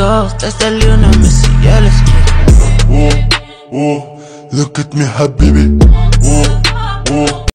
go, that's that Lionel Messi, yeah, let's get it. Oh, oh, look at me, habibi. Oh, oh.